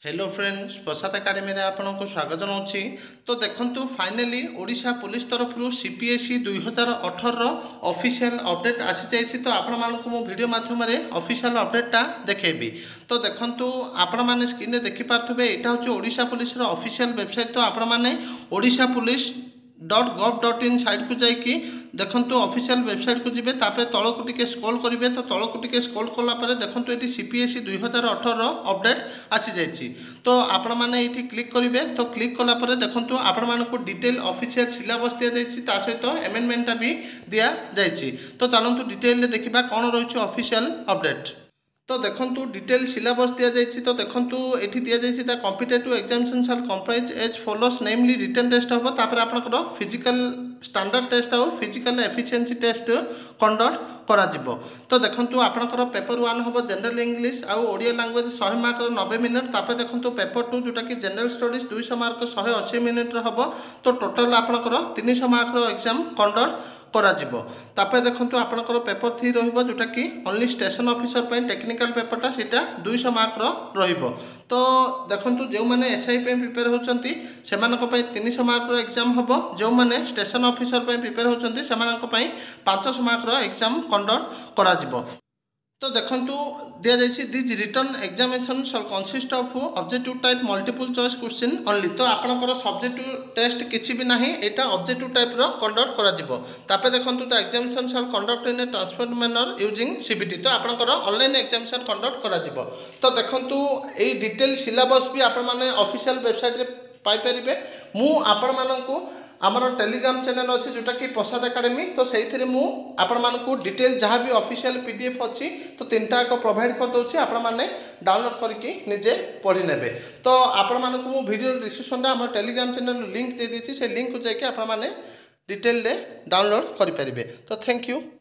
Hello friends प्रसाद academy रे आपनको स्वागत जनाऊँगी। तो देखंतु फाइनली ओडिशा पुलिस तरफ सीपीएसई 2018 ऑफिशियल अपडेट आसी जाइए। तो आपण मानक मो वीडियो माध्यम ऑफिशियल अपडेटा देखेबी। तो देखंतु आपण माने स्क्रीन रे देखि पारथबे एटा होची ओडिशा पुलिस रो ऑफिशियल वेबसाइट। तो आपण माने ओडिशा पुलिस .gov.in साइट को जाइए देखंतु ऑफिशियल वेबसाइट को जिबे तापर तल को टिके स्क्रॉल करिवे। तो तल को टिके स्क्रॉल कला परे देखंतु एटी सीपीएसई 2018 अपडेट आसी जाइए। तो आपण माने एटी क्लिक करिवे। तो क्लिक कला परे देखंतु आपण मानको डिटेल ऑफिशियल सिलेबस दिया जाइए ता सहित अमेंडमेंट भी दिया जाइए। तो चलंतु डिटेल रे देखिबा कोन रहिछि ऑफिशियल अपडेट। तो देखंतु डिटेल सिलेबस दिया जाइए। तो देखंतु एठी दिया जाइए the competitive examination shall comprise as follows namely written test होबो तापर आपनकर फिजिकल स्टैंडर्ड टेस्ट और फिजिकल एफिशिएंसी टेस्ट कंडक्ट करा जिवो। तो देखंतु आपनकर पेपर 1 होबो जनरल इंग्लिश आ ओडिया लैंग्वेज 100 मार्क 90 मिनिट। तापर देखंतु पेपर 2 जोटा कि जनरल स्टडीज 200 मार्क 180 मिनिट होबो। तो टोटल आपनकर 300 मार्क एग्जाम कंडक्ट करा जिवो। तापर देखंतु आपनकर पेपर 3 रहिबो जोटा कि ओनली स्टेशन ऑफिसर पे टेक्निकल पेपरटा सेटा 200 मार्क रहिबो। तो देखंतु जो माने एसआई पे प्रिपेयर होचंती सेमानक पय 300 मार्क रो एग्जाम हबो। जो माने स्टेशन ऑफिसर पे प्रिपेयर होचंती सेमानक पय 500 मार्क रो एग्जाम कंडक्ट करा जिवो। तो देखंतु दिया जाइए this written examination shall consist of objective type multiple choice question only. तो आपनकर सब्जेक्टिव टेस्ट किछि भी नाही एटा ऑब्जेक्टिव टाइप रो कंडक्ट करा जिवो। तापर देखंतु the examination shall conduct in a transparent manner using CBT. तो आपनकर ऑनलाइन एग्जामिनेशन कंडक्ट करा जिवो। तो देखंतु एई डिटेल सिलेबस भी आपण माने ऑफिशियल वेबसाइट रे पाई परिबे। मु आपण माननकु आमर टेलीग्राम चैनल अच्छी जोटा कि प्रसाद एकेडमी। तो से मुझे डिटेल जहाँ भी ऑफिशियल पीडीएफ अच्छी तो 3टा प्रोवाइड कर दूसरी आपण मैंने डाउनलोड करके निजे पढ़ी नेबे। तो आपण मानक मु वीडियो डिस्क्रिप्शन आम टेलीग्राम चैनल लिंक दे देछि से लिंक को जाके आपण मैंने डिटेल डाउनलोड करि परिबे। तो थैंक यू।